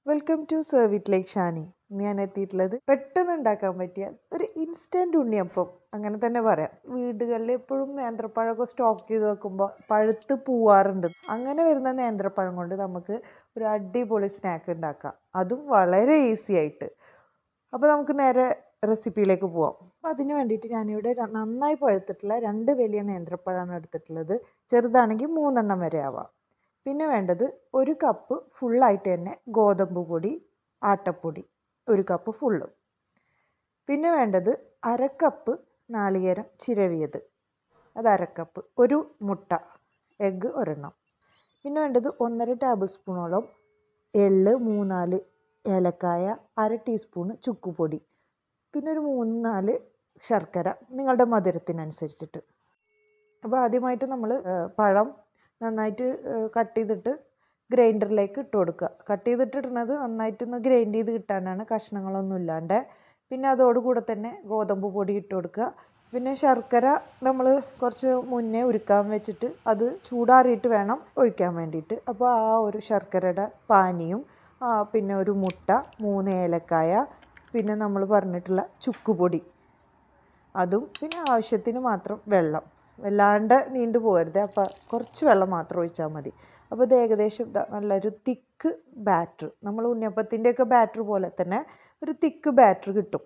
Welcome to serve it like Shani. ഞാൻ എത്തിയിട്ടുള്ളത് പെട്ടെന്ന് ഉണ്ടാക്കാൻ പറ്റിയ ഒരു ഇൻസ്റ്റൻറ്റ് ഉണ്ണിയപ്പം അങ്ങനെ തന്നെ പറയാം. വീടുകളിൽ എപ്പോഴും നേന്ത്രപ്പഴമൊക്കെ സ്റ്റോക്ക് ചെയ്ത് വെക്കുമ്പോൾ പഴുത്ത് പോവാറുണ്ട്. അങ്ങനെ വരുന്ന നേന്ത്രപ്പഴം കൊണ്ട് നമുക്ക് ഒരു അടിപൊളി സ്നാക്ക് ഉണ്ടാക്കാം, അതും വളരെ ഈസി ആയിട്ട്. അപ്പോൾ നമുക്ക് നേരെ റെസിപ്പിയിലേക്ക് പോവാം. അപ്പോൾ അതിന് വേണ്ടിയിട്ട് ഞാനിവിടെ നന്നായി പഴുത്തിട്ടുള്ള 2 വലിയ നേന്ത്രപ്പഴമാണ് എടുത്തിട്ടുള്ളത്. ചെറുതാണെങ്കിൽ 3 എണ്ണം വരെ ആവാം. പിന്നെ വേണ്ടത് 1 കപ്പ് ഫുള്ളായിട്ട് തന്നെ ഗോതമ്പ് പൊടി, ആട്ടപ്പൊടി 1 കപ്പ് ഫുള്ള്. പിന്നെ വേണ്ടത് 1/2 കപ്പ് നാളികേരം ചിരവിയത്, അത് 1/2 കപ്പ്. 1 മുട്ട, എഗ്ഗ് 1 എണ്ണം. പിന്നെ വേണ്ടത് 1.5 ടേബിൾ സ്പൂണോളം എള്ള്, 3-4 ഏലക്കായ, 1/2 ടീസ്പൂണ് ചുക്കുപൊടി, പിന്നെ ഒരു 3-4 ശർക്കര നിങ്ങളുടെ മധുരത്തിനനുസരിച്ചിട്ട്. അപ്പോൾ ആദ്യമായിട്ട് നമ്മൾ പഴം നന്നായിട്ട് കട്ട് ചെയ്തിട്ട് ഗ്രൈൻഡറിലേക്ക് ഇട്ട് കൊടുക്കുക. കട്ട് ചെയ്തിട്ടിടുന്നത് നന്നായിട്ടൊന്ന് ഗ്രൈൻഡ് ചെയ്ത് കിട്ടാനാണ്, കഷ്ണങ്ങളൊന്നും ഇല്ലാണ്ട്. പിന്നെ അതോടുകൂടെ തന്നെ ഗോതമ്പ് പൊടി ഇട്ട് കൊടുക്കുക. പിന്നെ ശർക്കര നമ്മൾ കുറച്ച് മുന്നേ ഉരുക്കാൻ വെച്ചിട്ട് അത് ചൂടാറിയിട്ട് വേണം ഒഴിക്കാൻ വേണ്ടിയിട്ട്. അപ്പോൾ ആ ഒരു ശർക്കരയുടെ പാനിയും പിന്നെ ഒരു മുട്ട, 3 ഏലക്കായ, പിന്നെ നമ്മൾ പറഞ്ഞിട്ടുള്ള ചുക്കുപൊടി അതും, പിന്നെ ആവശ്യത്തിന് മാത്രം വെള്ളം. വല്ലാണ്ട് നീണ്ടു പോകരുത്, അപ്പോൾ കുറച്ച് വെള്ളം മാത്രം ഒഴിച്ചാൽ മതി. അപ്പോൾ ഇത് ഏകദേശം നല്ലൊരു തിക്ക് ബാറ്റർ, നമ്മൾ ഉണ്ണിയപ്പത്തിൻ്റെയൊക്കെ ബാറ്റർ പോലെ തന്നെ ഒരു തിക്ക് ബാറ്റർ കിട്ടും.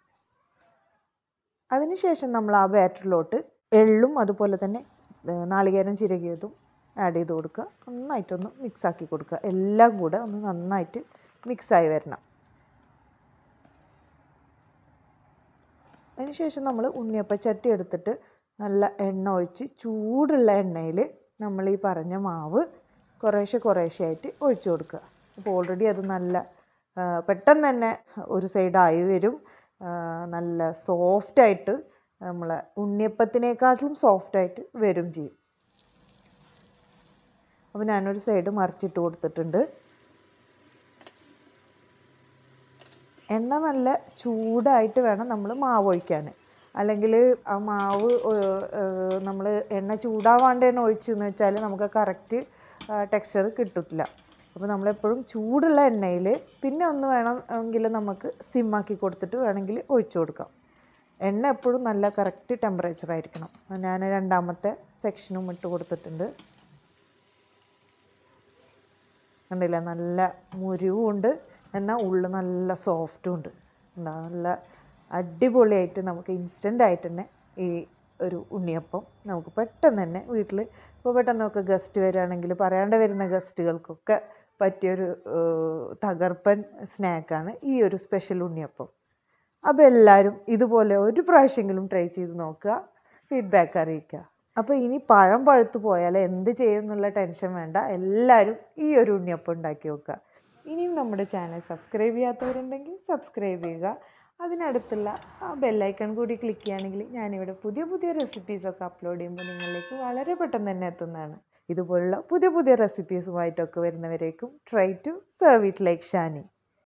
അതിനുശേഷം നമ്മൾ ആ ബാറ്ററിലോട്ട് എള്ളും അതുപോലെ തന്നെ നാളികേരം ചിരകിയതും ആഡ് ചെയ്ത് കൊടുക്കുക. നന്നായിട്ടൊന്ന് മിക്സാക്കി കൊടുക്കുക. എല്ലാം കൂടെ ഒന്ന് നന്നായിട്ട് മിക്സായി വരണം. അതിനുശേഷം നമ്മൾ ഉണ്ണിയപ്പച്ചട്ടി എടുത്തിട്ട് നല്ല എണ്ണ ഒഴിച്ച് ചൂടുള്ള എണ്ണയിൽ നമ്മൾ ഈ പറഞ്ഞ മാവ് കുറേശ്ശെ ആയിട്ട് ഒഴിച്ചു കൊടുക്കുക. അപ്പോൾ ഓൾറെഡി അത് നല്ല പെട്ടെന്ന് തന്നെ ഒരു സൈഡായി വരും. നല്ല സോഫ്റ്റായിട്ട്, നമ്മളെ ഉണ്ണിയപ്പത്തിനേക്കാട്ടിലും സോഫ്റ്റായിട്ട് വരും ചെയ്യും. അപ്പോൾ ഞാനൊരു സൈഡ് മറിച്ചിട്ട് കൊടുത്തിട്ടുണ്ട്. എണ്ണ നല്ല ചൂടായിട്ട് വേണം നമ്മൾ മാവ് ഒഴിക്കാൻ. അല്ലെങ്കിൽ ആ മാവ് നമ്മൾ എണ്ണ ചൂടാവാണ്ട് തന്നെ ഒഴിച്ചെന്ന് വെച്ചാൽ നമുക്ക് കറക്റ്റ് ടെക്സ്ചർ കിട്ടില്ല. അപ്പോൾ നമ്മളെപ്പോഴും ചൂടുള്ള എണ്ണയിൽ, പിന്നെ ഒന്ന് വേണമെങ്കിൽ നമുക്ക് സിമ്മാക്കി കൊടുത്തിട്ട് വേണമെങ്കിൽ ഒഴിച്ചു കൊടുക്കാം. എണ്ണ എപ്പോഴും നല്ല കറക്റ്റ് ടെമ്പറേച്ചർ ആയിരിക്കണം. ഞാൻ രണ്ടാമത്തെ സെക്ഷനും ഇട്ട് കൊടുത്തിട്ടുണ്ട്. കണ്ടില്ല, നല്ല മുരിവുണ്ട്, എന്നാൽ ഉള്ളു നല്ല സോഫ്റ്റും ഉണ്ട്. നല്ല അടിപൊളിയായിട്ട് നമുക്ക് ഇൻസ്റ്റൻ്റ് ആയിട്ട് തന്നെ ഈ ഒരു ഉണ്ണിയപ്പം നമുക്ക് പെട്ടെന്ന് തന്നെ വീട്ടിൽ, ഇപ്പോൾ പെട്ടെന്നൊക്കെ ഗസ്റ്റ് വരികയാണെങ്കിൽ, പറയാണ്ട് വരുന്ന ഗസ്റ്റുകൾക്കൊക്കെ പറ്റിയൊരു തകർപ്പൻ സ്നാക്കാണ് ഈ ഒരു സ്പെഷ്യൽ ഉണ്ണിയപ്പം. അപ്പോൾ എല്ലാവരും ഇതുപോലെ ഒരു പ്രാവശ്യമെങ്കിലും ട്രൈ ചെയ്ത് നോക്കുക, ഫീഡ്ബാക്ക് അറിയിക്കുക. അപ്പോൾ ഇനി പഴം പഴുത്തു പോയാൽ എന്ത് ചെയ്യും എന്നുള്ള ടെൻഷൻ വേണ്ട, എല്ലാവരും ഈ ഒരു ഉണ്ണിയപ്പം ഉണ്ടാക്കി നോക്കുക. ഇനിയും നമ്മുടെ ചാനൽ സബ്സ്ക്രൈബ് ചെയ്യാത്തവരുണ്ടെങ്കിൽ സബ്സ്ക്രൈബ് ചെയ്യുക. അതിനടുത്തുള്ള ആ ബെല്ലൈക്കൺ കൂടി ക്ലിക്ക് ചെയ്യുകയാണെങ്കിൽ ഞാനിവിടെ പുതിയ റെസിപ്പീസൊക്കെ അപ്ലോഡ് ചെയ്യുമ്പോൾ നിങ്ങളിലേക്ക് വളരെ പെട്ടെന്ന് തന്നെ എത്തുന്നതാണ്. ഇതുപോലുള്ള പുതിയ റെസിപ്പീസുമായിട്ടൊക്കെ വരുന്നവരേക്കും try to serve it like Shani.